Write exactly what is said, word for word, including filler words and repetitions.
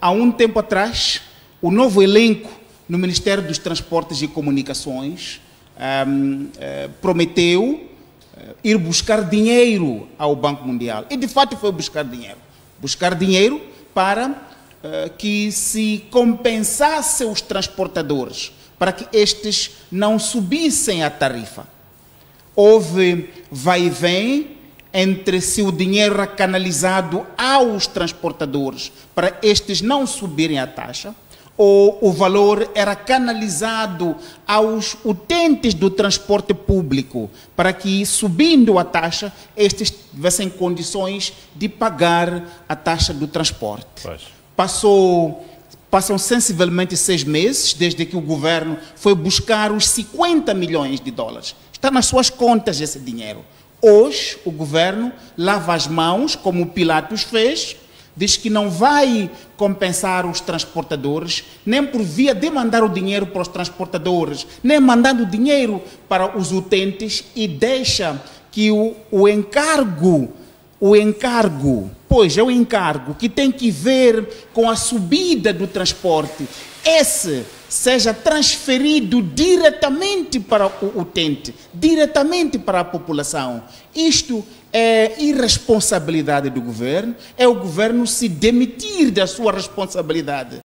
há um tempo atrás, o novo elenco no Ministério dos Transportes e Comunicações um, uh, prometeu uh, ir buscar dinheiro ao Banco Mundial. E, de fato, foi buscar dinheiro. Buscar dinheiro para uh, que se compensasse os transportadores, para que estes não subissem a tarifa. Houve vai e vem entre se o dinheiro era canalizado aos transportadores para estes não subirem a taxa, ou o valor era canalizado aos utentes do transporte público para que, subindo a taxa, estes tivessem condições de pagar a taxa do transporte. Pois. Passou, passam sensivelmente seis meses desde que o governo foi buscar os cinquenta milhões de dólares. Está nas suas contas esse dinheiro. Hoje, o governo lava as mãos, como o Pilatos fez, diz que não vai compensar os transportadores, nem por via de mandar o dinheiro para os transportadores, nem mandando dinheiro para os utentes, e deixa que o, o encargo, o encargo, pois é o encargo que tem que ver com a subida do transporte, esse seja transferido diretamente para o utente, diretamente para a população. Isto é irresponsabilidade do governo, é o governo se demitir da sua responsabilidade.